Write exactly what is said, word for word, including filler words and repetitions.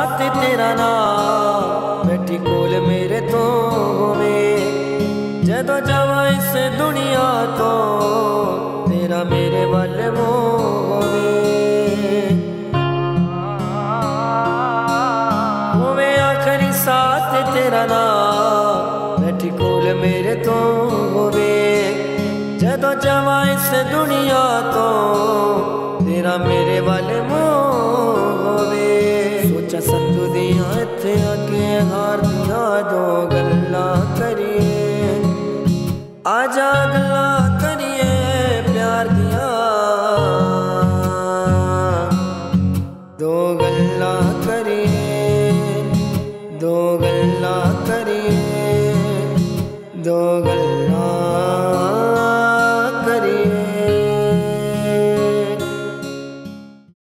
साथ तेरा नाम बैठी कोल मेरे तो होवे जदों जावां इस दुनिया तो तेरा मेरे वल मोह होवे होवे आखरी साथ तेरा नाम बैठी कोल मेरे तो होवे जदों जावां इस दुनिया तो तेरा मेरे वल